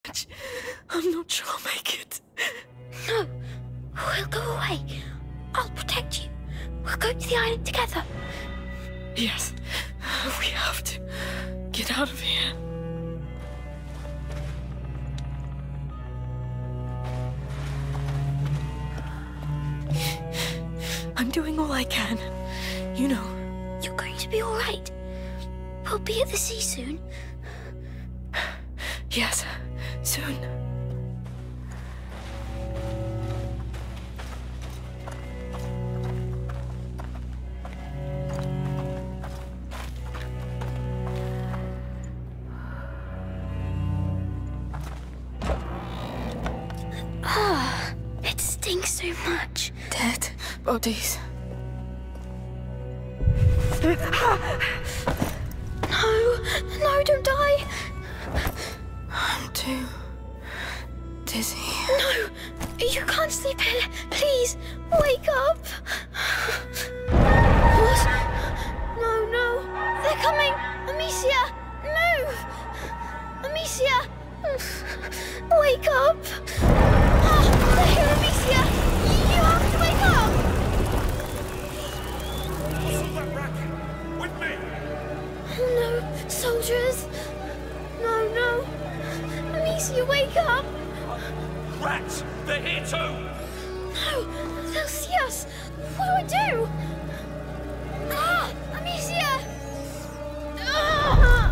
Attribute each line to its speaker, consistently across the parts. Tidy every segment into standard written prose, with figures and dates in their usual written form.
Speaker 1: I'm not sure I'll make it.
Speaker 2: No, we'll go away. I'll protect you. We'll go to the island together.
Speaker 1: Yes, we have to get out of here. I'm doing all I can. You know.
Speaker 2: You're going to be all right. We'll be at the sea soon.
Speaker 1: Yes, soon.
Speaker 2: Ah, it stinks so much.
Speaker 1: Dead bodies.
Speaker 2: No, don't die.
Speaker 1: I'm too dizzy.
Speaker 2: No, you can't sleep here. Please, wake up. What? No, they're coming. Amicia, move. Amicia, wake up. Ah, they're here, Amicia. You have to wake up.
Speaker 3: What's all that racket? With me!
Speaker 2: Oh no, soldiers. No. Amicia, wake up.
Speaker 3: Rats! They're here too!
Speaker 2: No, they'll see us. What do I do? Ah, Amicia! Ah!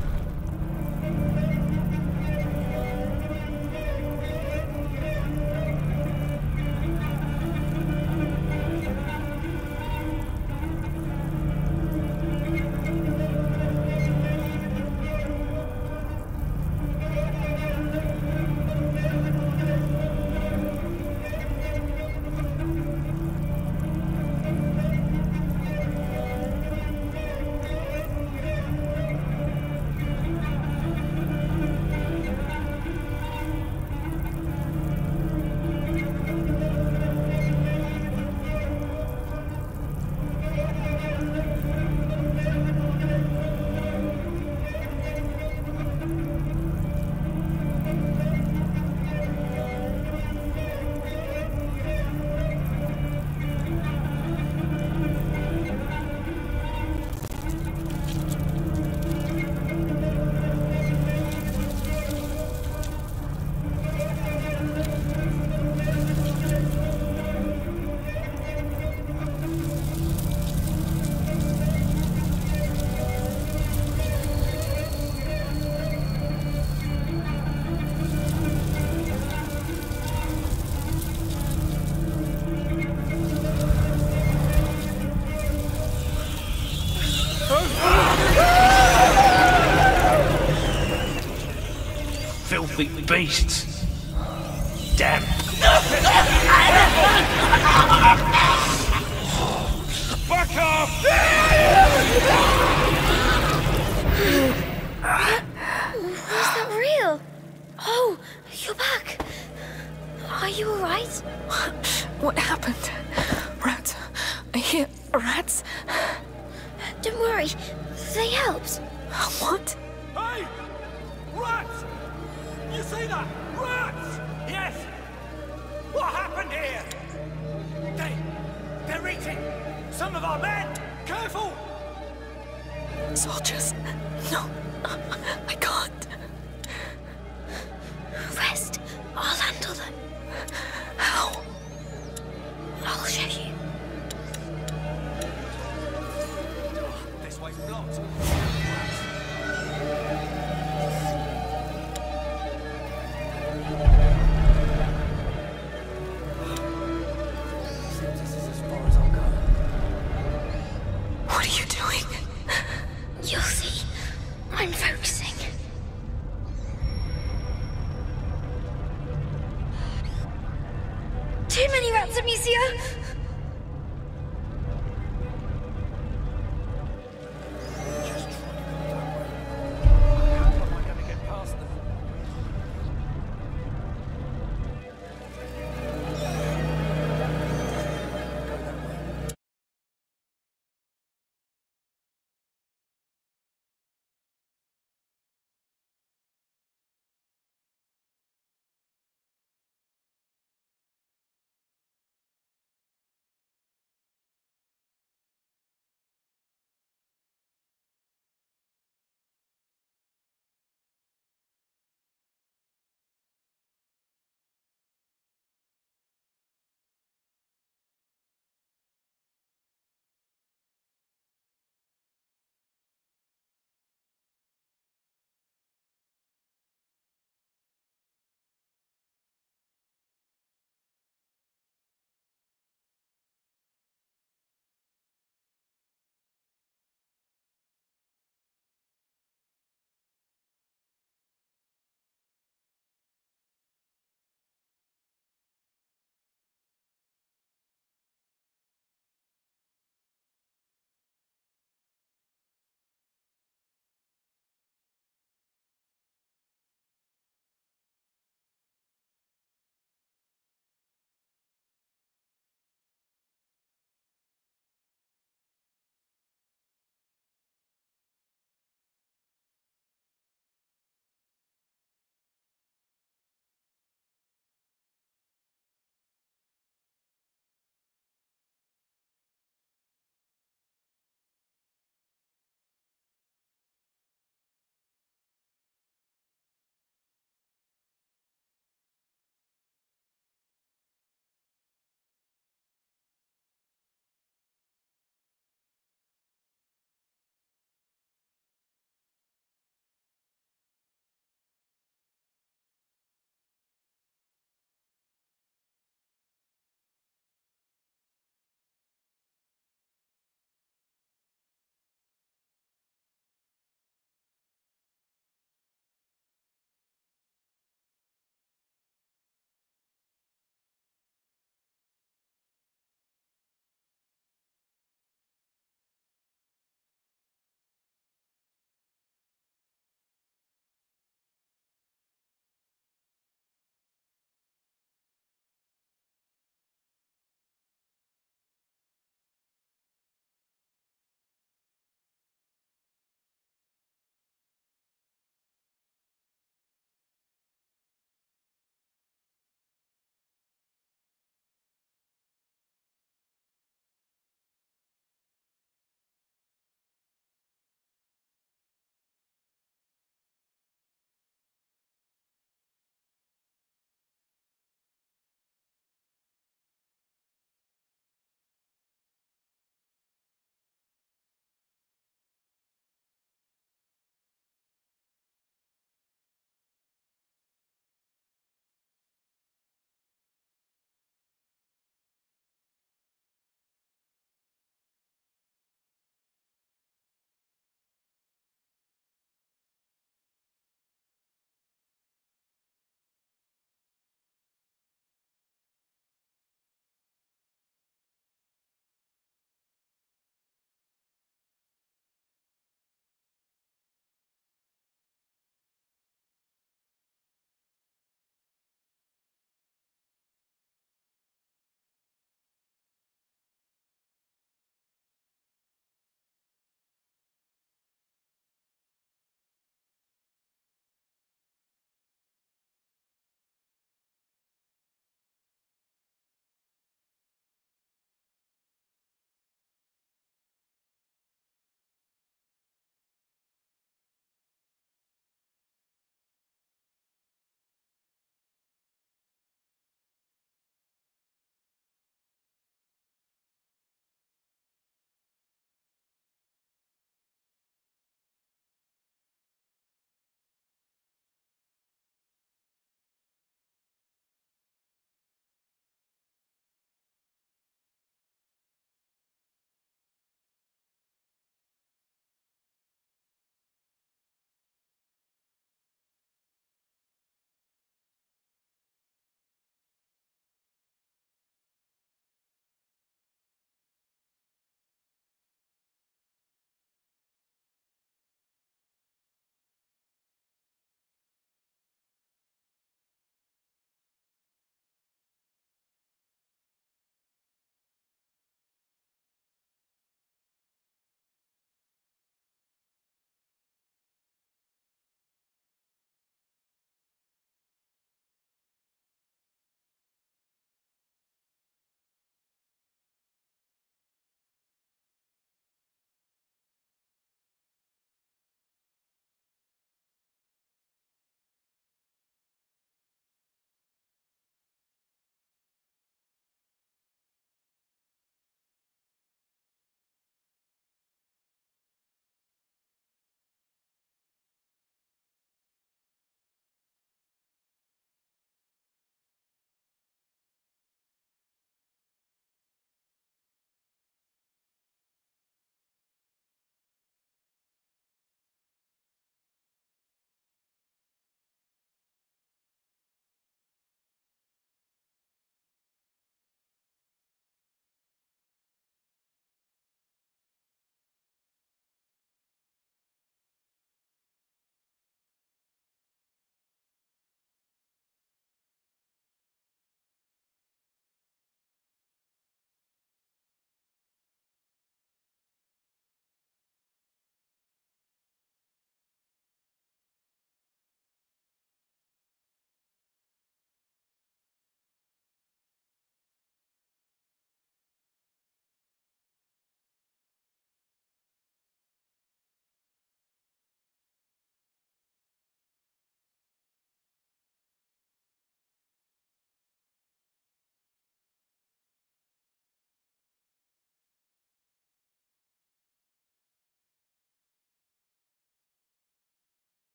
Speaker 3: Filthy beasts! Damn! Back off!
Speaker 2: Was that real? Oh, you're back. Are you all right?
Speaker 1: What happened? Rats. I hear rats.
Speaker 2: Don't worry, they helped.
Speaker 1: What?
Speaker 3: Hey! Rats! You see that? Rats! Yes! What happened here? They're eating some of our men! Careful!
Speaker 1: Soldiers. No. I can't.
Speaker 2: Rest. I'll handle them.
Speaker 1: How?
Speaker 2: I'll show you.
Speaker 3: This way's blocked.
Speaker 1: What are you doing?
Speaker 2: You'll see. I'm focusing. Too many rats, Amicia!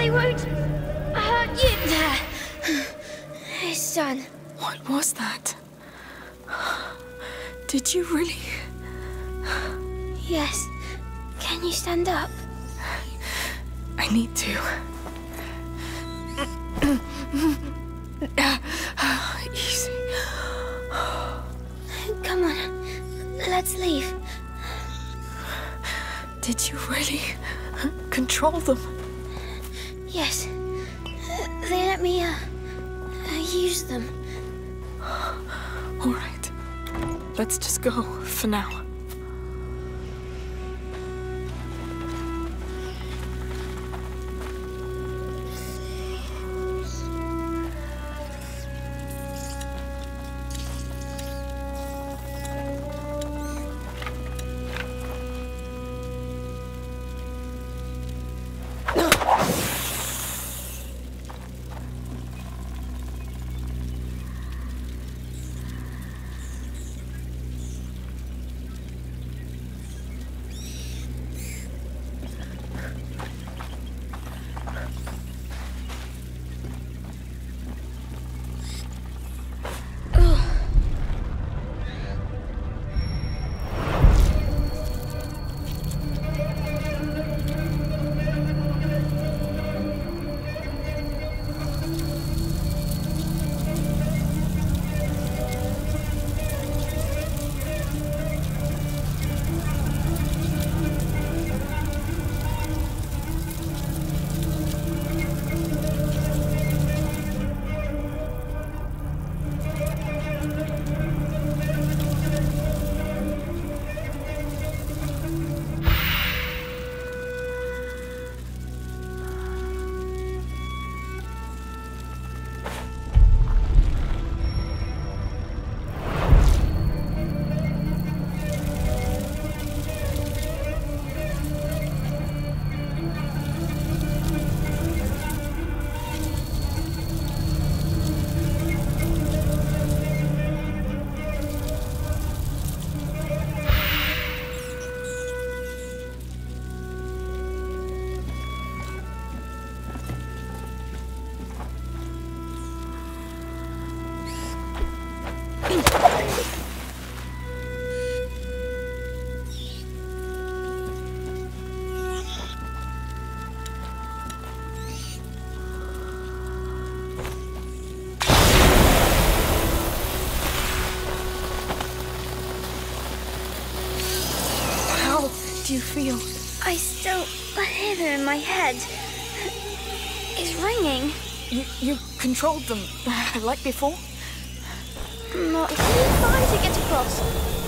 Speaker 2: They won't hurt you. There. It's done.
Speaker 1: What was that? Did you really?
Speaker 2: Yes. Can you stand up?
Speaker 1: I need to. Easy.
Speaker 2: Come on. Let's leave.
Speaker 1: Did you really control them?
Speaker 2: Yes. They let me, use them.
Speaker 1: All right. Let's just go for now. Do you feel?
Speaker 2: I still hear them in my head. It's ringing.
Speaker 1: You controlled them like before?
Speaker 2: Not try to get across.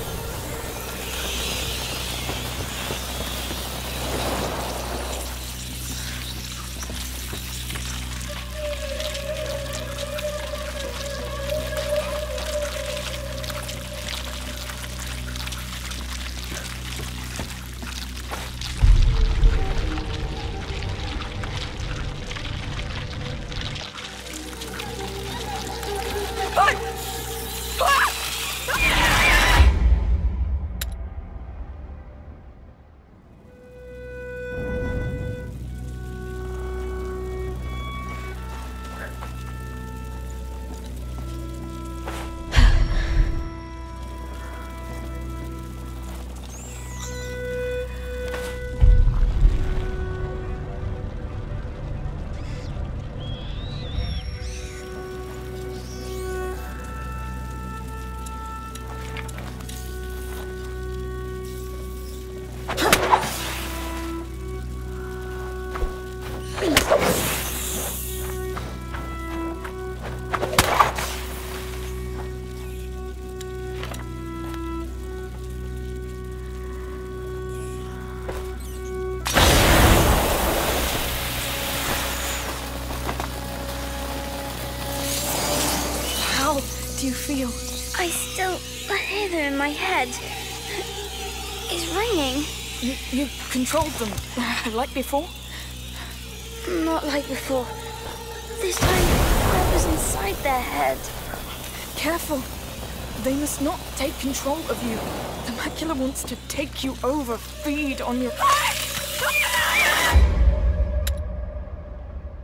Speaker 1: Do you feel?
Speaker 2: I still hear them in my head. It's ringing.
Speaker 1: You controlled them like before?
Speaker 2: Not like before. This time, I was inside their head.
Speaker 1: Careful. They must not take control of you. The macula wants to take you over, feed on your...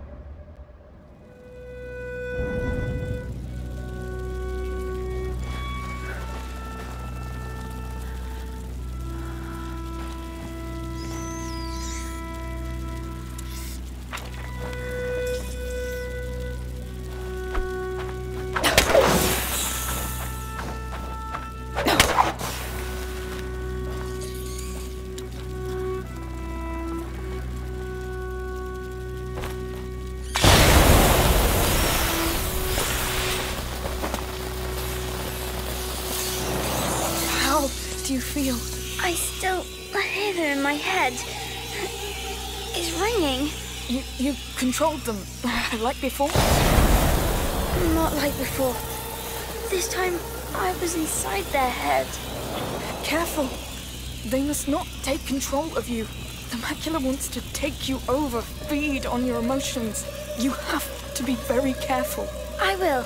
Speaker 1: do you feel?
Speaker 2: I still hear them in my head. It's ringing.
Speaker 1: You controlled them, like before?
Speaker 2: Not like before. This time, I was inside their head.
Speaker 1: Careful. They must not take control of you. The macula wants to take you over, feed on your emotions. You have to be very careful.
Speaker 2: I will.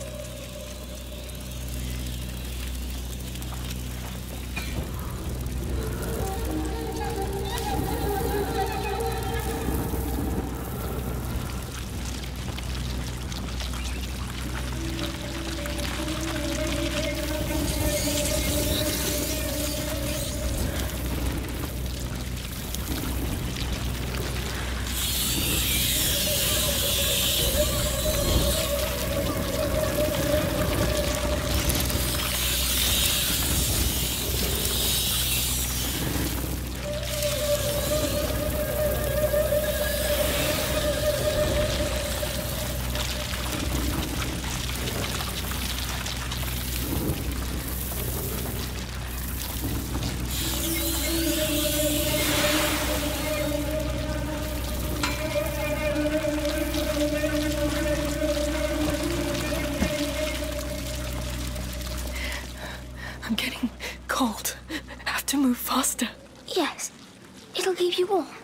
Speaker 1: I'm getting cold. Have to move faster.
Speaker 2: Yes. It'll keep you warm.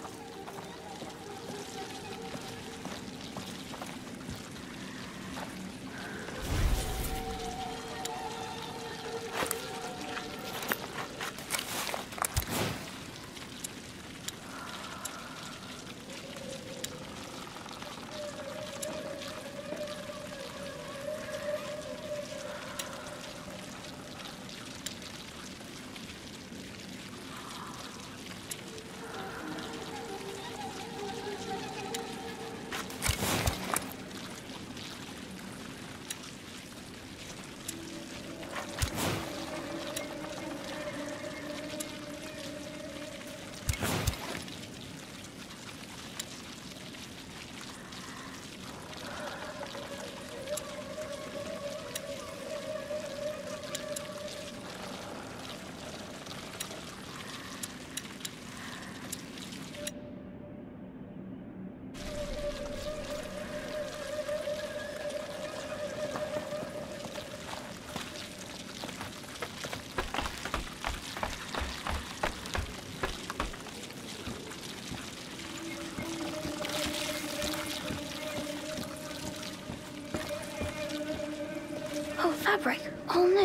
Speaker 2: Oh, fabric. All new.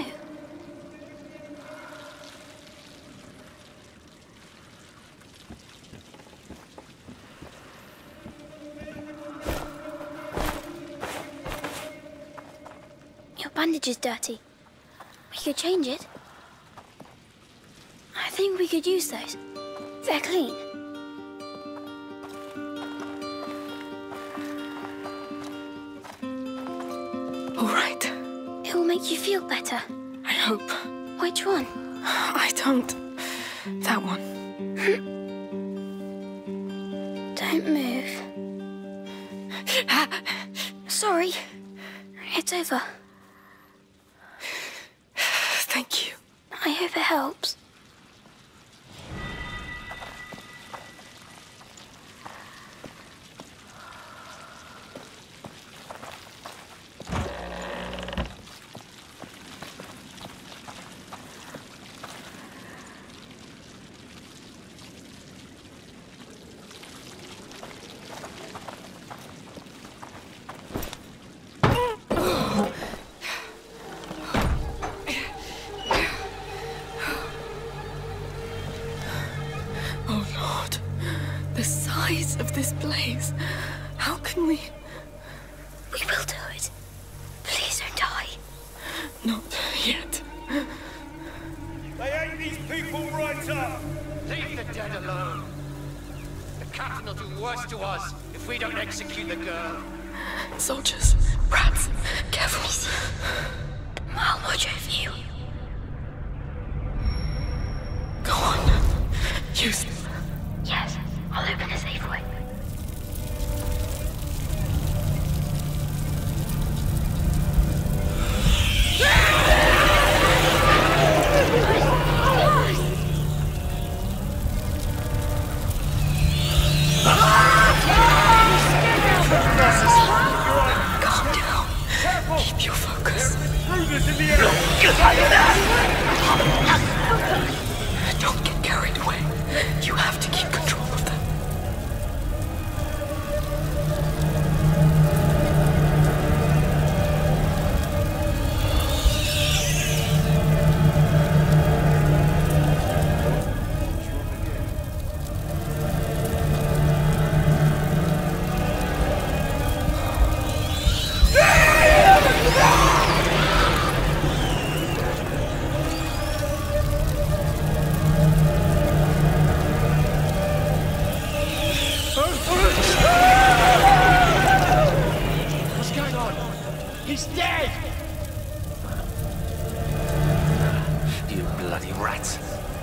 Speaker 2: Your bandage is dirty. We could change it. I think we could use those. They're clean.
Speaker 1: All right.
Speaker 2: It will make you feel better.
Speaker 1: I hope.
Speaker 2: Which one?
Speaker 1: I don't. That one.
Speaker 2: Don't move. Sorry. It's over.
Speaker 1: Thank you.
Speaker 2: I hope it helps.
Speaker 1: Of this place. How can we...
Speaker 2: We will do it. Please don't die.
Speaker 1: Not yet.
Speaker 3: They ain't these people right up!
Speaker 4: Leave the dead alone. The captain will do worse to us if we don't execute the girl.
Speaker 1: Soldiers, rats, careful.
Speaker 2: I'll watch over you.
Speaker 1: Go on. Use them.
Speaker 2: Yes, I'll open the safe way.
Speaker 3: intruders in the area!
Speaker 1: Don't get carried away. You have to keep control of them.
Speaker 4: What's going on? He's dead! You bloody rat.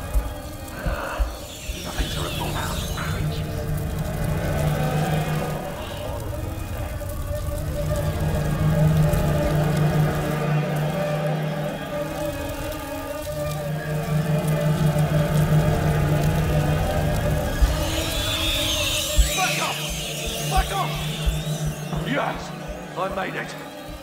Speaker 4: Nothing to report.
Speaker 3: Back off!
Speaker 4: Yes! I made it.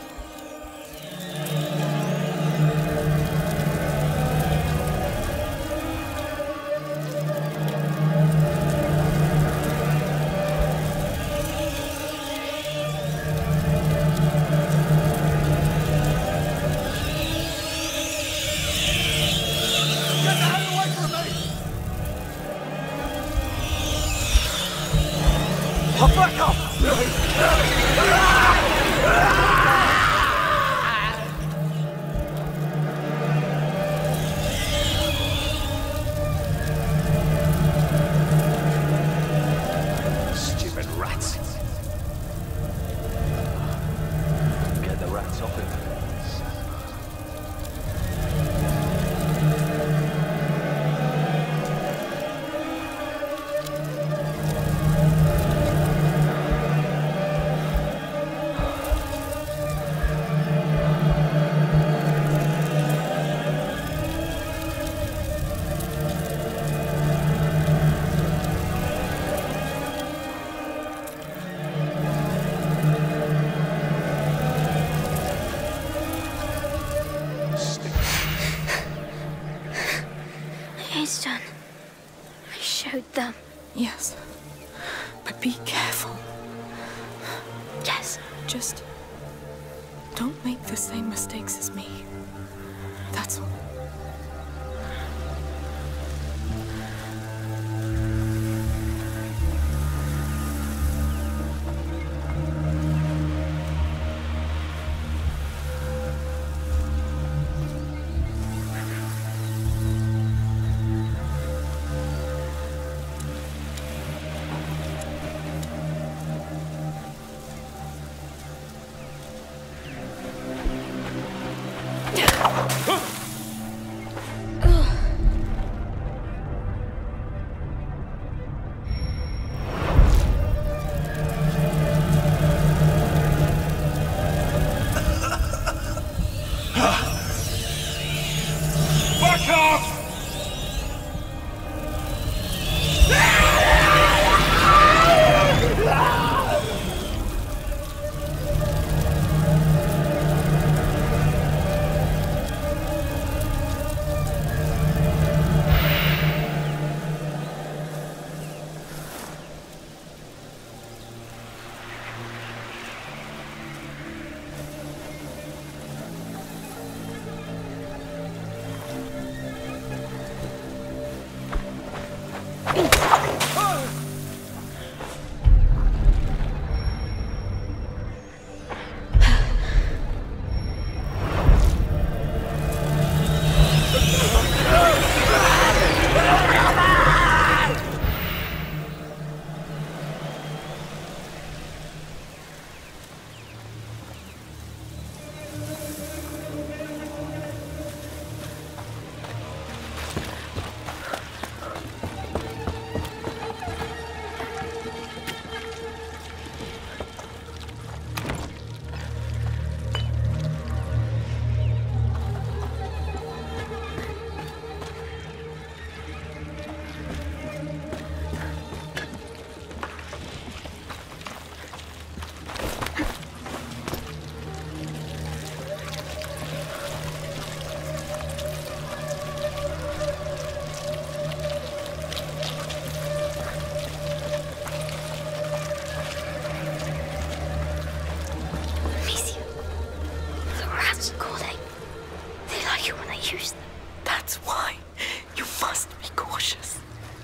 Speaker 3: Get the hell away from me! Back off!
Speaker 4: Stupid rats. Get the rats off him.
Speaker 2: It's done. I showed them.
Speaker 1: Yes. But be careful.
Speaker 2: Yes.
Speaker 1: Just don't make the same mistakes as me. That's all.
Speaker 3: Back off!
Speaker 2: you want to use them.
Speaker 1: That's why you must be cautious.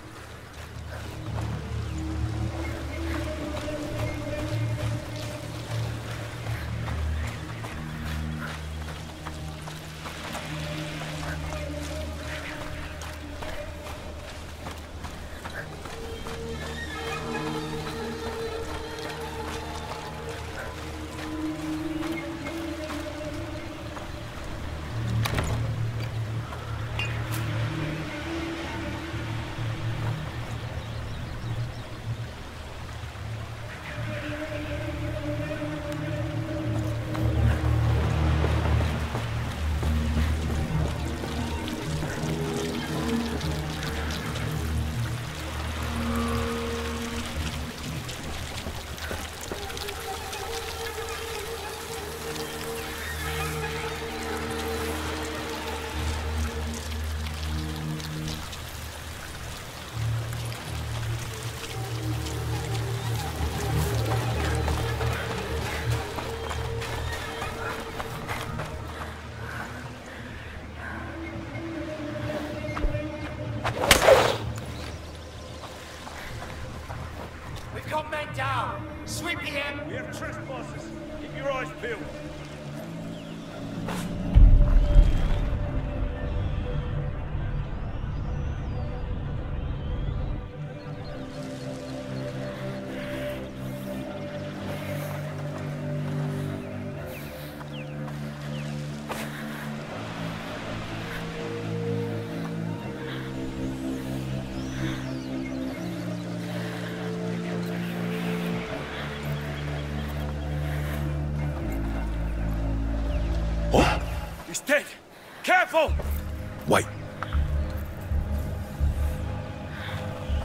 Speaker 4: We've got men down! Sweep the end!
Speaker 3: We have trespassers. Keep your eyes peeled. He's dead! Careful!
Speaker 5: Wait.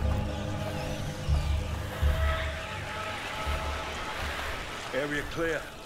Speaker 3: Area clear.